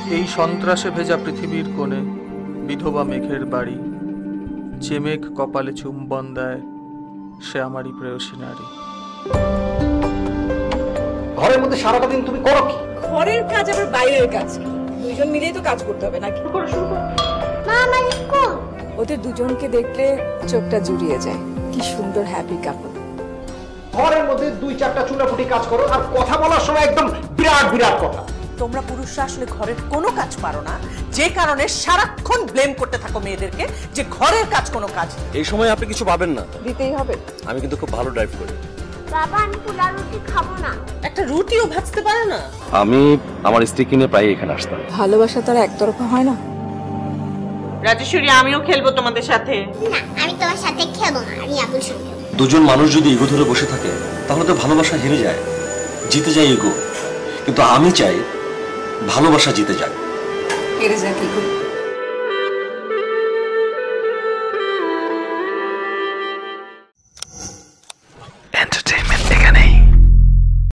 এই সন্ত্রাসে ভেজা পৃথিবীর কোণে বিধবা মেঘের বাড়ি, যে মেঘ কপালে চুম্বন দেয় সে আমারই প্রেয়সী নারী। ঘরের মধ্যে সারাটা দিন তুমি করো কি? ঘরের কাজ আবার বাইরের কাজ, দুইজন মিলেই তো কাজ করতে হবে নাকি? ওদের দুজনকে দেখলে চোখটা জুড়িয়ে যায়। কি সুন্দর হ্যাপি কাপল। ঘরের মধ্যে 2-4টা চুনাপুটি কাজ করো আর কথা বলার সময় একদম বিরাট বিরাট কথা। তোমরা পুরুষরা আসলে ঘরের কোনো কাজ পারো না, যে কারণে সারাক্ষণ ব্লেম করতে থাকো মেয়েদেরকে যে ঘরের কাজ কোনো কাজ। এই সময় আপনি কিছু পাবেন না। দিতেই হবে। আমি কিন্তু খুব ভালো ড্রাইভ করি। বাবা আমি পোলা রুটি খাবো না। একটা রুটিও ভাজতে পারো না? আমি আমার স্ত্রীকে নিয়ে প্রায় এখানে আসতাম। ভালোবাসা তো আর একতরফা হয় না। রাজেশ্বরী, আমিও খেলবো তোমাদের সাথে। না আমি তোমার সাথে খেলবো না, আমি আবুল সঙ্গে। দুজন মানুষ যদি ইগো ধরে বসে থাকে তাহলে তো ভালোবাসা হেরে যায়, জিতে যায় ইগো। কিন্তু আমি চাই ভালোবাসা জিতে যায়। হেরে যা কি করে? Entertainment.